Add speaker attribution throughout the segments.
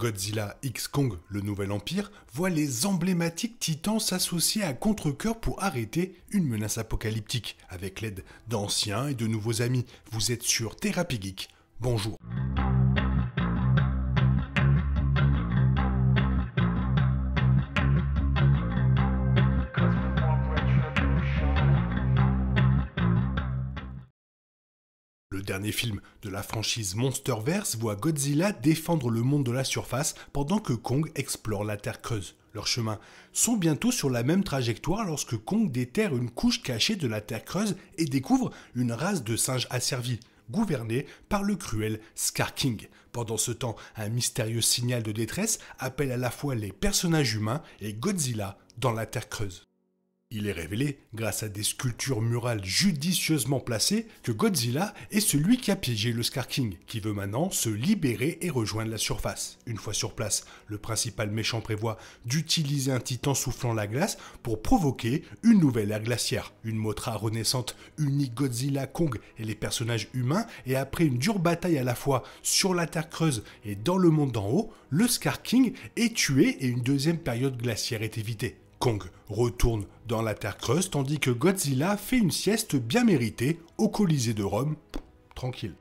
Speaker 1: Godzilla x Kong, le nouvel empire, voit les emblématiques titans s'associer à contre-cœur pour arrêter une menace apocalyptique, avec l'aide d'anciens et de nouveaux amis. Vous êtes sur Thérapie Geek. Bonjour. Le dernier film de la franchise Monsterverse voit Godzilla défendre le monde de la surface pendant que Kong explore la Terre creuse. Leurs chemins sont bientôt sur la même trajectoire lorsque Kong déterre une couche cachée de la Terre creuse et découvre une race de singes asservis, gouvernée par le cruel Scar King. Pendant ce temps, un mystérieux signal de détresse appelle à la fois les personnages humains et Godzilla dans la Terre creuse. Il est révélé, grâce à des sculptures murales judicieusement placées, que Godzilla est celui qui a piégé le Scar King, qui veut maintenant se libérer et rejoindre la surface. Une fois sur place, le principal méchant prévoit d'utiliser un titan soufflant la glace pour provoquer une nouvelle ère glaciaire. Une Mothra renaissante unit Godzilla, Kong et les personnages humains, et après une dure bataille à la fois sur la Terre creuse et dans le monde d'en haut, le Scar King est tué et une deuxième période glaciaire est évitée. Kong retourne dans la Terre creuse tandis que Godzilla fait une sieste bien méritée au Colisée de Rome, tranquille.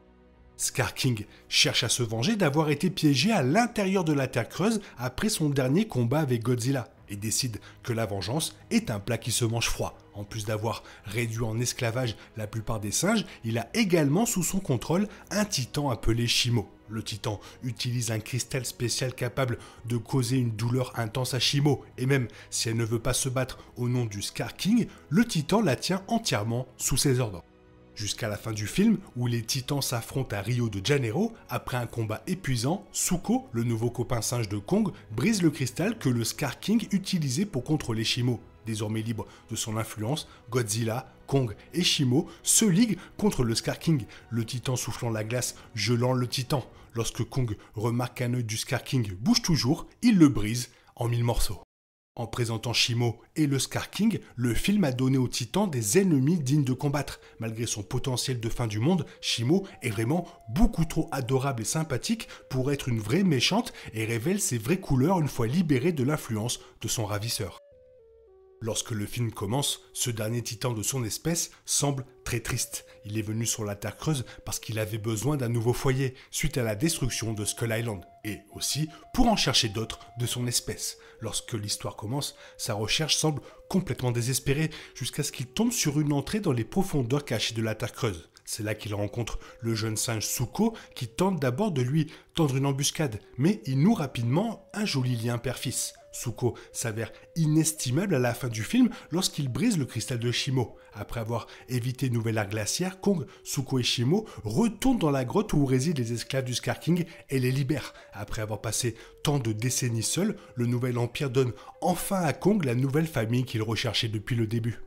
Speaker 1: Scar King cherche à se venger d'avoir été piégé à l'intérieur de la Terre creuse après son dernier combat avec Godzilla et décide que la vengeance est un plat qui se mange froid. En plus d'avoir réduit en esclavage la plupart des singes, il a également sous son contrôle un titan appelé Shimo. Le titan utilise un cristal spécial capable de causer une douleur intense à Shimo, et même si elle ne veut pas se battre au nom du Scar King, le titan la tient entièrement sous ses ordres. Jusqu'à la fin du film, où les titans s'affrontent à Rio de Janeiro, après un combat épuisant, Zuko, le nouveau copain singe de Kong, brise le cristal que le Scar King utilisait pour contrôler Shimo. Désormais libre de son influence, Godzilla, Kong et Shimo se liguent contre le Scar King, le titan soufflant la glace, gelant le titan. Lorsque Kong remarque qu'un œil du Scar King bouge toujours, il le brise en 1000 morceaux. En présentant Shimo et le Scar King, le film a donné au titan des ennemis dignes de combattre. Malgré son potentiel de fin du monde, Shimo est vraiment beaucoup trop adorable et sympathique pour être une vraie méchante et révèle ses vraies couleurs une fois libérée de l'influence de son ravisseur. Lorsque le film commence, ce dernier titan de son espèce semble très triste. Il est venu sur la Terre creuse parce qu'il avait besoin d'un nouveau foyer suite à la destruction de Skull Island et aussi pour en chercher d'autres de son espèce. Lorsque l'histoire commence, sa recherche semble complètement désespérée jusqu'à ce qu'il tombe sur une entrée dans les profondeurs cachées de la Terre creuse. C'est là qu'il rencontre le jeune singe Zuko qui tente d'abord de lui tendre une embuscade, mais il noue rapidement un joli lien père-fils. Zuko s'avère inestimable à la fin du film lorsqu'il brise le cristal de Shimo. Après avoir évité une nouvelle ère glaciaire, Kong, Zuko et Shimo retournent dans la grotte où résident les esclaves du Scar King et les libèrent. Après avoir passé tant de décennies seuls, le nouvel empire donne enfin à Kong la nouvelle famille qu'il recherchait depuis le début.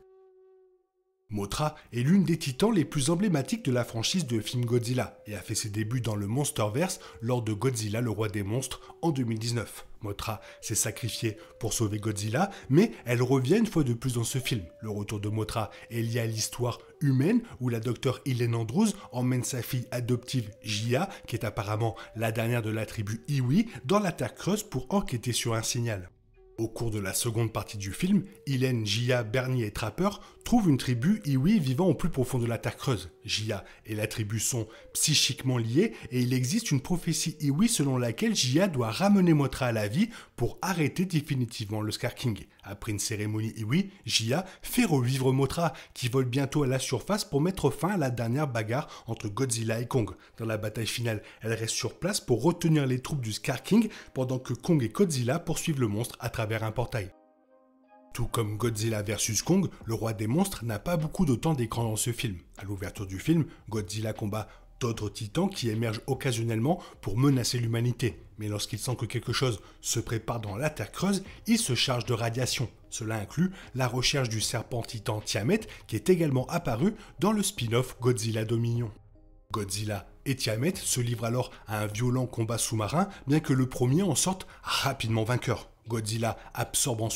Speaker 1: Mothra est l'une des titans les plus emblématiques de la franchise de films Godzilla et a fait ses débuts dans le Monsterverse lors de Godzilla le roi des monstres en 2019. Mothra s'est sacrifiée pour sauver Godzilla, mais elle revient une fois de plus dans ce film. Le retour de Mothra est lié à l'histoire humaine où la docteure Ellen Andrews emmène sa fille adoptive Jia, qui est apparemment la dernière de la tribu Iwi, dans la Terre creuse pour enquêter sur un signal. Au cours de la seconde partie du film, Ellen, Jia, Bernie et Trapper trouvent une tribu Iwi vivant au plus profond de la Terre creuse. Jia et la tribu sont psychiquement liés et il existe une prophétie Iwi selon laquelle Jia doit ramener Mothra à la vie pour arrêter définitivement le Scar King. Après une cérémonie Iwi, Jia fait revivre Mothra qui vole bientôt à la surface pour mettre fin à la dernière bagarre entre Godzilla et Kong. Dans la bataille finale, elle reste sur place pour retenir les troupes du Scar King pendant que Kong et Godzilla poursuivent le monstre à travers un portail. Tout comme Godzilla vs Kong, le roi des monstres n'a pas beaucoup de temps d'écran dans ce film. À l'ouverture du film, Godzilla combat d'autres titans qui émergent occasionnellement pour menacer l'humanité. Mais lorsqu'il sent que quelque chose se prépare dans la Terre creuse, il se charge de radiation. Cela inclut la recherche du serpent titan Tiamat qui est également apparu dans le spin-off Godzilla Dominion. Godzilla et Tiamat se livrent alors à un violent combat sous-marin, bien que le premier en sorte rapidement vainqueur. Godzilla absorbe ensuite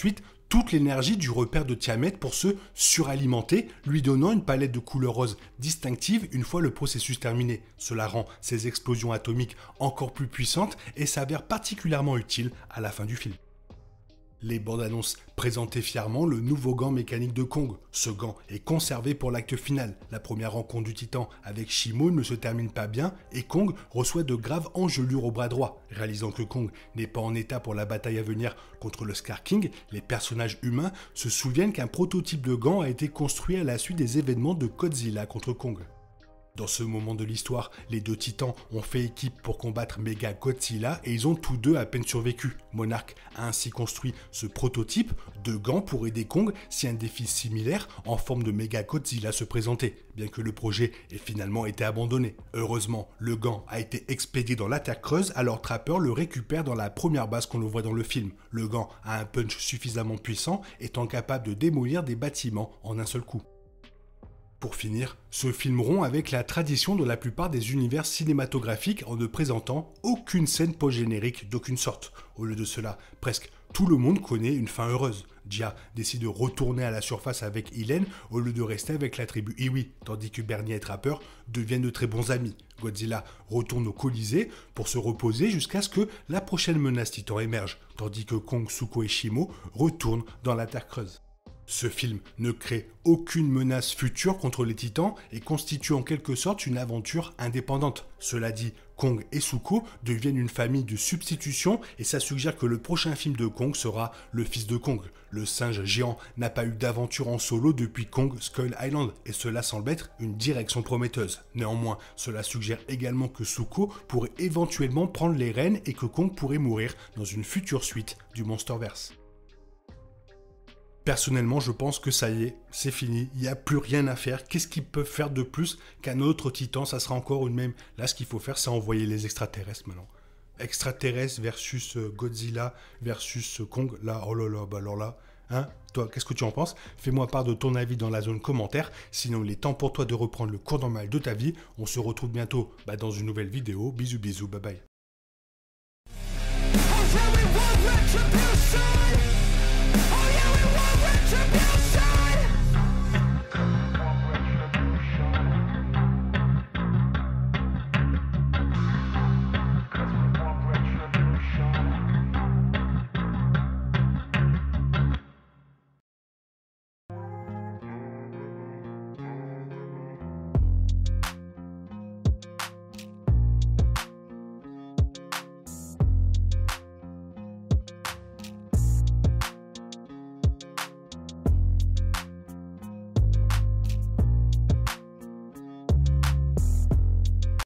Speaker 1: toute l'énergie du repère de Tiamat pour se suralimenter, lui donnant une palette de couleurs roses distinctives une fois le processus terminé. Cela rend ces explosions atomiques encore plus puissantes et s'avère particulièrement utile à la fin du film. Les bandes annonces présentaient fièrement le nouveau gant mécanique de Kong. Ce gant est conservé pour l'acte final. La première rencontre du titan avec Shimo ne se termine pas bien et Kong reçoit de graves engelures au bras droit. Réalisant que Kong n'est pas en état pour la bataille à venir contre le Scar King, les personnages humains se souviennent qu'un prototype de gant a été construit à la suite des événements de Godzilla contre Kong. Dans ce moment de l'histoire, les deux titans ont fait équipe pour combattre Mega Godzilla et ils ont tous deux à peine survécu. Monarch a ainsi construit ce prototype de gant pour aider Kong si un défi similaire en forme de Mega Godzilla se présentait, bien que le projet ait finalement été abandonné. Heureusement, le gant a été expédié dans la Terre creuse, alors Trapper le récupère dans la première base qu'on le voit dans le film. Le gant a un punch suffisamment puissant, étant capable de démolir des bâtiments en un seul coup. Pour finir, ce film rompt avec la tradition de la plupart des univers cinématographiques en ne présentant aucune scène post-générique d'aucune sorte. Au lieu de cela, presque tout le monde connaît une fin heureuse. Jia décide de retourner à la surface avec Hylen au lieu de rester avec la tribu Iwi, tandis que Bernie et Trapper deviennent de très bons amis. Godzilla retourne au Colisée pour se reposer jusqu'à ce que la prochaine menace titan émerge, tandis que Kong, Zuko et Shimo retournent dans la Terre creuse. Ce film ne crée aucune menace future contre les titans et constitue en quelque sorte une aventure indépendante. Cela dit, Kong et Zuko deviennent une famille de substitution et ça suggère que le prochain film de Kong sera le fils de Kong. Le singe géant n'a pas eu d'aventure en solo depuis Kong Skull Island et cela semble être une direction prometteuse. Néanmoins, cela suggère également que Zuko pourrait éventuellement prendre les rênes et que Kong pourrait mourir dans une future suite du Monsterverse. Personnellement, je pense que ça y est, c'est fini, il n'y a plus rien à faire. Qu'est-ce qu'ils peuvent faire de plus qu'un autre titan? Ça sera encore une même. Là, ce qu'il faut faire, c'est envoyer les extraterrestres maintenant. Extraterrestres versus Godzilla versus Kong. Là, oh là là, bah alors là, hein? Toi, qu'est-ce que tu en penses? Fais-moi part de ton avis dans la zone commentaire. Sinon, il est temps pour toi de reprendre le cours normal de ta vie. On se retrouve bientôt dans une nouvelle vidéo. Bisous, bisous, bye bye. Retribution!